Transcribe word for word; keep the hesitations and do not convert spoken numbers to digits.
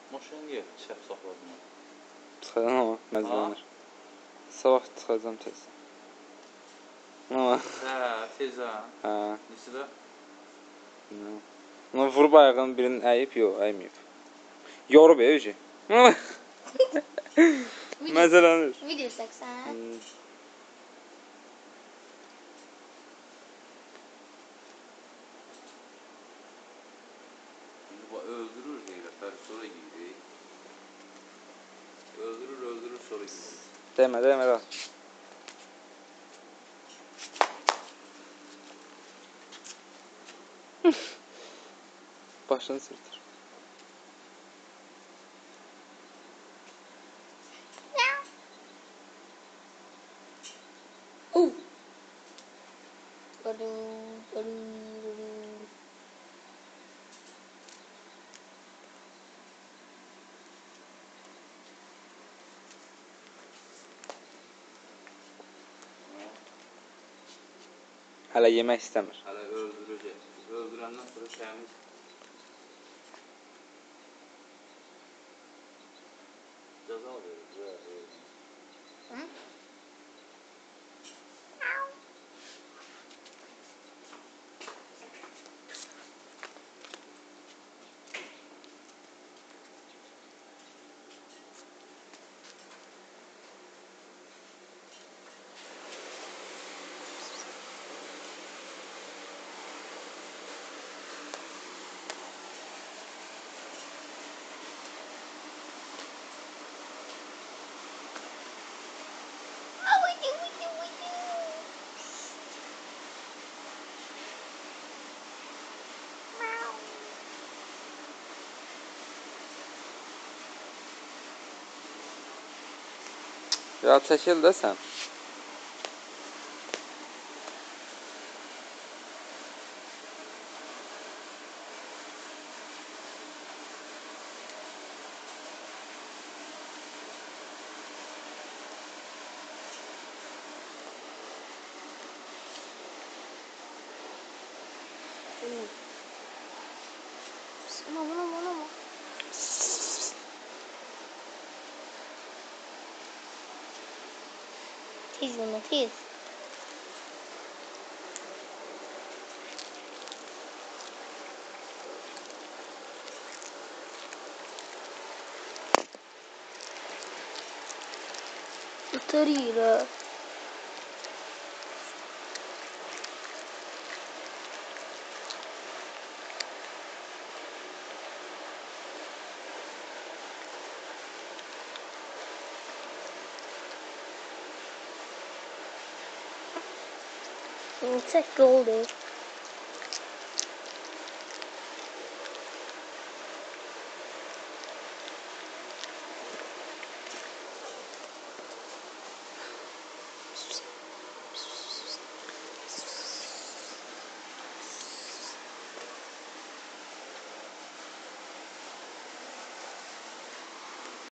Maşın niye çəp saxladın? Çıxacam ama məzələnir. Sabah çıxacam tez. Ama. Hə, tez ha. Hə. Neçədə? Ama vurub ayağının birinin əyib, yox, əyməyib. Yorub ya öcü. Məzələnir. Video çəksən? Öldürür heyrətlər, sonra giyirik. Öldürür, öldürür, sonra giyirik. Demə, demə, rahat. Başını sürtür. Oh. Gördüm, gördüm, gördüm. Hələ yemək istəmir. Hələ öldürəcək. Öldürəndən sonra təmiz. Cəza verir. Hı? Ya çəkil də sən. Ama buna buna mı? Tez yeme tez. Batarıyla. Çek oldu.